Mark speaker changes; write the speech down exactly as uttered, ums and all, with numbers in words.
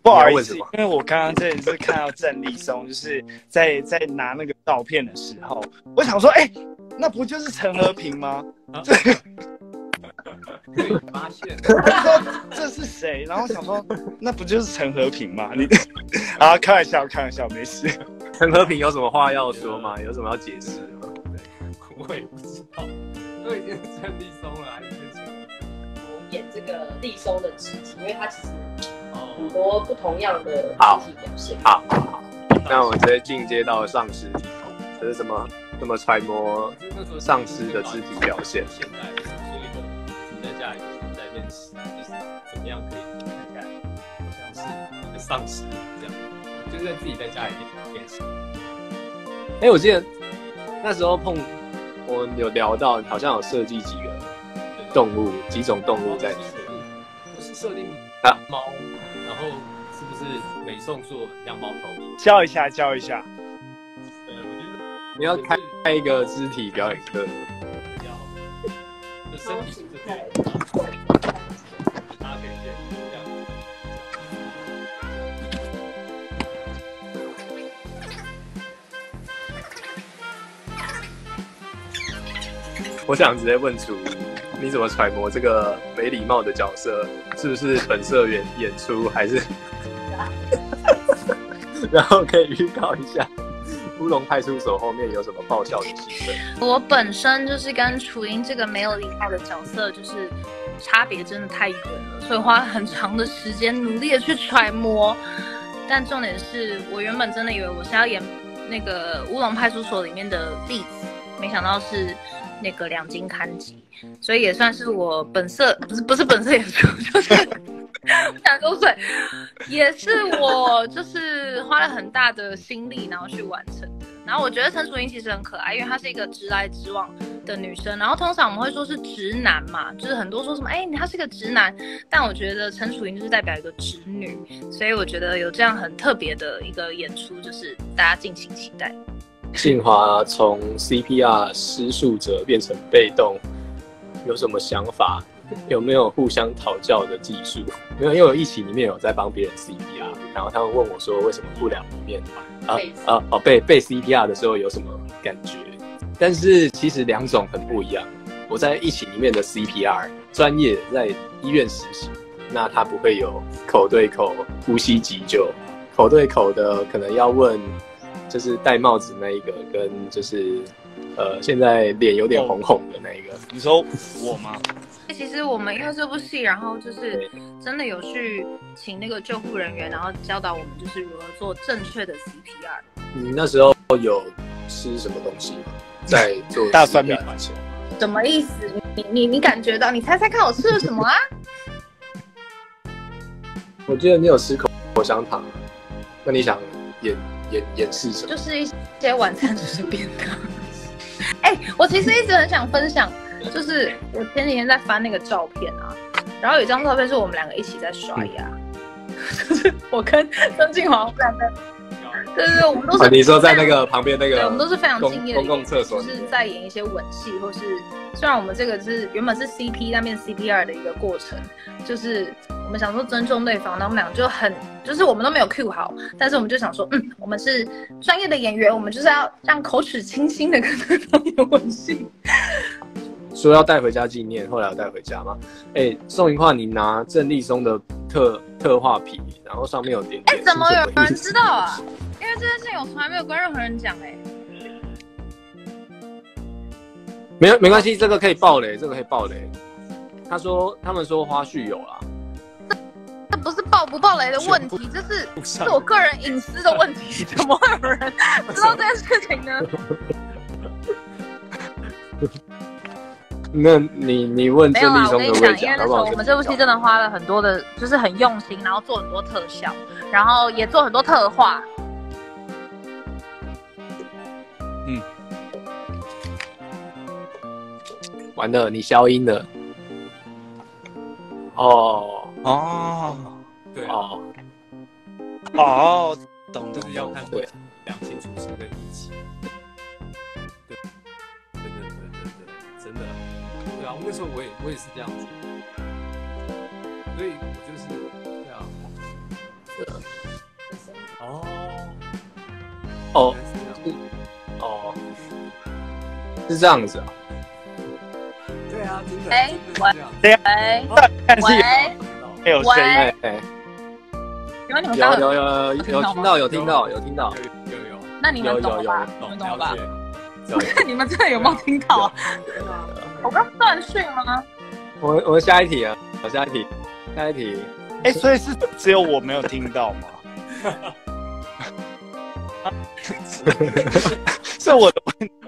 Speaker 1: 不好意思，因为我刚刚真的是看到郑立松，就是在在拿那个照片的时候，我想说，哎、欸，那不就是陈和平吗？啊、
Speaker 2: 被发现，
Speaker 1: 我说这是谁？然后想说，那不就是陈和平吗？你啊，开玩笑，开玩笑，没事。
Speaker 3: 陈和平有什么话要说吗？有什么要解释吗？
Speaker 2: 我也不知道，都已经是郑立松了，还是陈和平？
Speaker 4: 我演这个立松的肢体，因为他其实很多不同样的肢体表现。
Speaker 3: 好，好，好，那我直接进阶到丧尸题，这是什么？怎么揣摩丧尸的肢体表现？
Speaker 2: 现在做一个你在家里在练习，就是怎么样可以看起来像是一个丧尸这样，就是在自己在家里练习。
Speaker 3: 哎、欸，我记得那时候碰我们有聊到，好像有设计几个动物，几种动物在里面。
Speaker 2: 不是设定猫，然后是不是美颂做样猫头？
Speaker 1: 教一下，教一下。
Speaker 2: 对，我觉得
Speaker 3: 你要开开一个肢体表演课，
Speaker 2: 要就身体这边，大家可以先这样。
Speaker 3: 我想直接问楚，你怎么揣摩这个没礼貌的角色？是不是本色演演出，还是？然后可以预告一下，乌龙派出所后面有什么爆笑的戏份？
Speaker 5: 我本身就是跟楚英这个没有礼貌的角色，就是差别真的太远了，所以花了很长的时间努力的去揣摩。但重点是我原本真的以为我是要演那个乌龙派出所里面的栗子，没想到是那个两金刊吉，所以也算是我本色不是不是本色演出，就是想口水，也是我就是花了很大的心力然后去完成的。然后我觉得陈楚英其实很可爱，因为她是一个直来直往的女生。然后通常我们会说是直男嘛，就是很多说什么哎、欸，她是个直男，但我觉得陈楚英就是代表一个直女，所以我觉得有这样很特别的一个演出，就是大家敬请期待。
Speaker 3: 静华从 C P R 施术者变成被动，有什么想法？有没有互相讨教的技术？没有，因为我一起里面有在帮别人 C P R， 然后他们问我说为什么不两里面啊啊哦被被 C P R 的时候有什么感觉？但是其实两种很不一样。我在一起里面的 C P R 专业在医院实习，那他不会有口对口呼吸急救，口对口的可能要问。就是戴帽子那一个，跟就是呃现在脸有点红红的那一个。
Speaker 1: 你说我吗？
Speaker 5: 其实我们因为这部戏，然后就是真的有去请那个救护人员，然后教导我们就是如何做正确的 C P R。
Speaker 3: 你那时候有吃什么东西吗？在做
Speaker 1: 大蒜面
Speaker 3: 前？
Speaker 5: 什么意思？你你你感觉到？你猜猜看我吃了什么啊？
Speaker 3: 我记得你有吃口口香糖，那你想演？演演示什么？
Speaker 5: 就是一些晚餐就是便当。哎、欸，我其实一直很想分享，就是我前几天在翻那个照片啊，然后有一张照片是我们两个一起在刷牙，就是我跟曾静华我们两个，对对对，我们都是、
Speaker 3: 啊。你说在那个旁边那个，
Speaker 5: 对，我们都是非常敬业的
Speaker 3: 公共厕所，
Speaker 5: 就是在演一些吻戏，或是虽然我们这个是原本是 C P 那边 C P R 的一个过程，就是我们想说尊重对方，然后我们俩就很。就是我们都没有 cue 好，但是我们就想说，嗯，我们是专业的演员，我们就是要让口齿清新的跟对方有吻戏。
Speaker 3: 说要带回家纪念，后来有带回家吗？哎、欸，宋云画，你拿郑立松的特特画皮，然后上面有点点，
Speaker 5: 哎、欸，怎么有人知道啊？因为这件事情我从来没有跟任何人讲哎、欸。
Speaker 3: 没有没关系，这个可以爆雷，这个可以爆雷。他说他们说花絮有啦。
Speaker 5: 这不是爆不爆雷的问题，这是是我个人隐私的问题，怎么会有人知道这件事情呢？
Speaker 3: 那你你问郑立松的位置，
Speaker 5: 因为那时候我们这部戏真的花了很多的，就是很用心，然后做很多特效，然后也做很多特化。
Speaker 3: 嗯，完了，你消音了。哦。
Speaker 1: 哦，
Speaker 2: 对
Speaker 3: 哦，
Speaker 1: 哦，懂，
Speaker 2: 就是要看对两清楚是跟一起，对，对对对对对，真的，对啊，那时候我也我也是这样子，所以我就是对啊，
Speaker 3: 哦，是哦，是这样子啊。
Speaker 2: 对啊，真的。
Speaker 5: 哎，
Speaker 1: 对呀，
Speaker 5: 喂
Speaker 1: 但是
Speaker 5: 喂
Speaker 1: 没有声音。
Speaker 3: 哎哎，
Speaker 5: 有你们
Speaker 3: 有
Speaker 5: 刚
Speaker 3: 有有有听到有听到有听到，
Speaker 2: 有有有，
Speaker 5: 那你们懂了吧？
Speaker 2: 懂
Speaker 5: 你们懂了吧？
Speaker 3: 有有。
Speaker 5: 你们真的有没有听到啊？我刚断讯吗？
Speaker 3: 我们我们下一题啊，下一题，下一题。
Speaker 1: 哎，所以是只有我没有听到吗？是我的问题。